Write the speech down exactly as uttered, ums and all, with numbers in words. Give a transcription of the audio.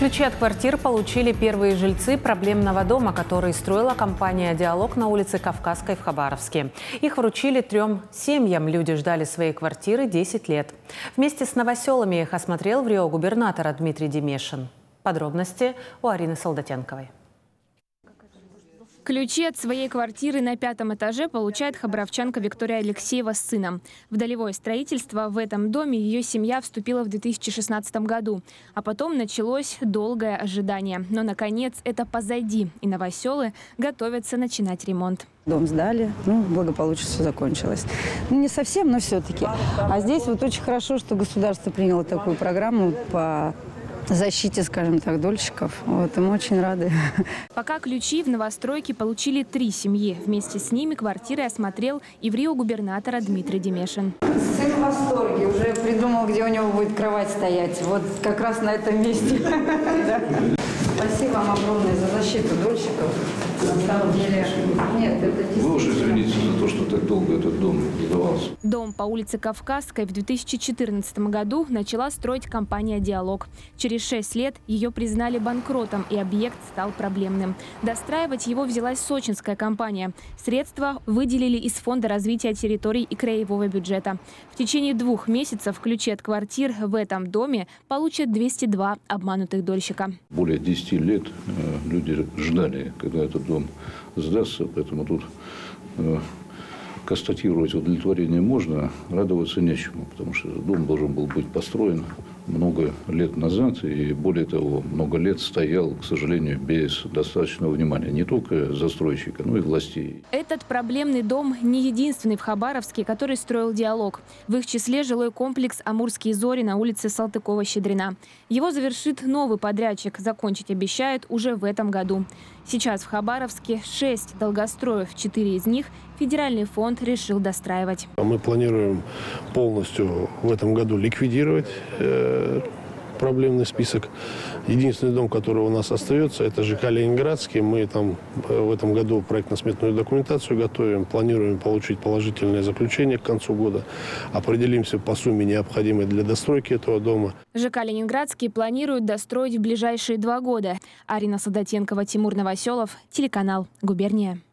Ключи от квартир получили первые жильцы проблемного дома, который строила компания «Диалог» на улице Кавказской в Хабаровске. Их вручили трем семьям. Люди ждали своей квартиры десять лет. Вместе с новоселами их осмотрел в Рио губернатора Дмитрий Демешин. Подробности у Арины Солдатенковой. Ключи от своей квартиры на пятом этаже получает хабаровчанка Виктория Алексеева с сыном. В долевое строительство в этом доме ее семья вступила в две тысячи шестнадцатом году. А потом началось долгое ожидание. Но, наконец, это позади, и новоселы готовятся начинать ремонт. Дом сдали, ну, благополучно все закончилось. Ну, не совсем, но все-таки. А здесь вот очень хорошо, что государство приняло такую программу по защите, скажем так, дольщиков. Вот, и мы очень рады. Пока ключи в новостройке получили три семьи. Вместе с ними квартиры осмотрел и в Рио губернатора Дмитрий Демешин. Сын в восторге, уже придумал, где у него будет кровать стоять. Вот как раз на этом месте. Спасибо вам огромное за защиту дольщиков. На самом деле, нет, это действительно... Вы уж извините за то, что так долго этот дом сдавался. Дом по улице Кавказской в две тысячи четырнадцатом году начала строить компания «Диалог». Через шесть лет ее признали банкротом, и объект стал проблемным. Достраивать его взялась сочинская компания. Средства выделили из Фонда развития территорий и краевого бюджета. В течение двух месяцев ключи от квартир в этом доме получат двести два обманутых дольщика. Более десяти лет люди ждали, когда этот дом сдастся, поэтому тут э, констатировать удовлетворение можно, радоваться нечему, потому что дом должен был быть построен много лет назад и, более того, много лет стоял, к сожалению, без достаточного внимания не только застройщика, но и властей. Этот проблемный дом не единственный в Хабаровске, который строил «Диалог». В их числе жилой комплекс «Амурские зори» на улице Салтыкова-Щедрина. Его завершит новый подрядчик. Закончить обещают уже в этом году. Сейчас в Хабаровске шесть долгостроев, четыре из них федеральный фонд решил достраивать. Мы планируем полностью в этом году ликвидировать э, проблемный список. Единственный дом, который у нас остается, это ЖК «Ленинградский». Мы там в этом году проектно-сметную документацию готовим. Планируем получить положительное заключение к концу года. Определимся по сумме, необходимой для достройки этого дома. ЖК «Ленинградский» планируют достроить в ближайшие два года. Арина Солдатенкова, Тимур Новоселов, телеканал «Губерния».